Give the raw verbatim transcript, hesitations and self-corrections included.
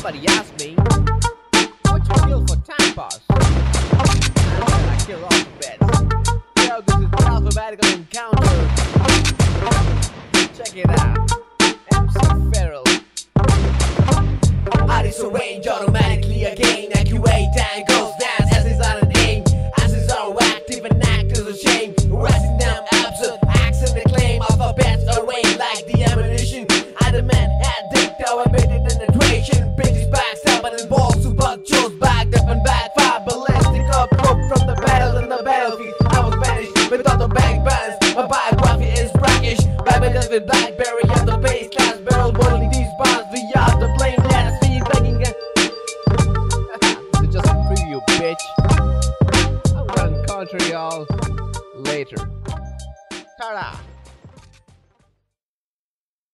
somebody asked me, what you kill for time pass? And I kill alphabets. Yo, this is the alphabetical encounter. Check it out. M C Feral. I disarrange automatically again. Accurate angles, dance as is on an aim. As is all active and act as a shame. Rising down absurd acts and the claim. Alphabets arranged like the ammunition. I demand addict, how I made it in the equation. Bitches backstab and involves super chills. Backed up and backfire. Ballistic approach from the battle in the battlefield. I was banished without the bank balance. My biography is brackish. Babylon with Blackberry on the bass class barrel. Boiling these bonds, we are the blame last.